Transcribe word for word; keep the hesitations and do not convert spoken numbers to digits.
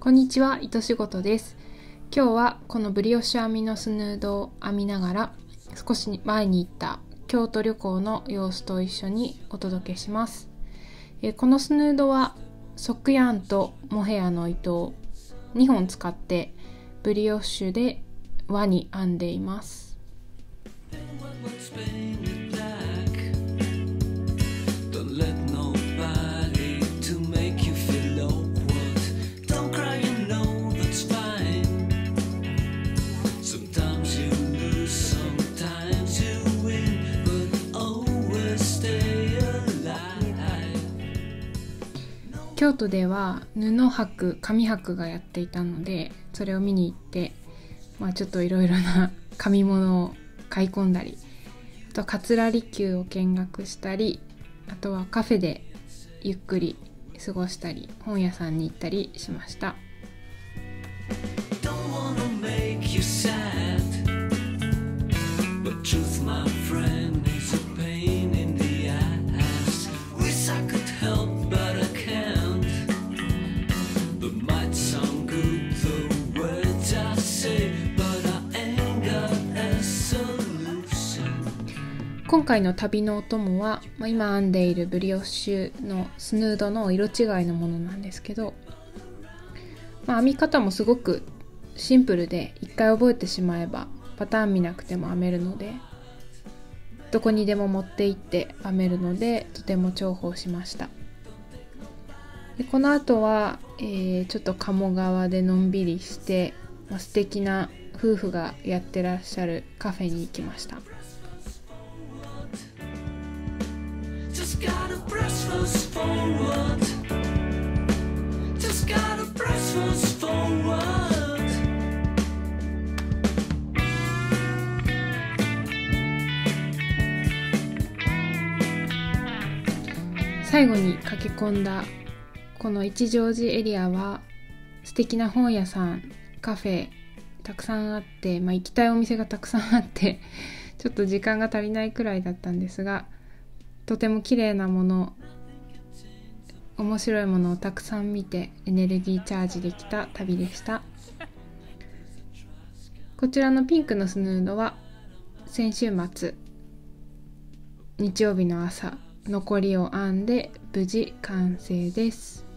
こんにちは、糸仕事です。今日はこのブリオッシュ編みのスヌードを編みながら少し前に行った京都旅行の様子と一緒にお届けします。えこのスヌードはソックヤーンとモヘアの糸をにほん使ってブリオッシュで輪に編んでいます。京都では布�s笥、紙箔がやっていたので、それを見に行って、まあ、ちょっといろいろな紙物を買い込んだり、あと桂離宮を見学したり、あとはカフェでゆっくり過ごしたり、本屋さんに行ったりしました。今回の旅のお供は、まあ、今編んでいるブリオッシュのスヌードの色違いのものなんですけど、まあ、編み方もすごくシンプルで、一回覚えてしまえばパターン見なくても編めるので、どこにでも持って行って編めるので、とても重宝しました。でこの後は、えー、ちょっと鴨川でのんびりして、まあ、素敵な夫婦がやってらっしゃるカフェに行きました。最後に駆け込んだこの一乗寺エリアは素敵な本屋さん、カフェたくさんあって、まあ、行きたいお店がたくさんあってちょっと時間が足りないくらいだったんですが、とても綺麗なもの、面白いものをたくさん見てエネルギーチャージできた旅でした。こちらのピンクのスヌードは先週末日曜日の朝残りを編んで無事完成です。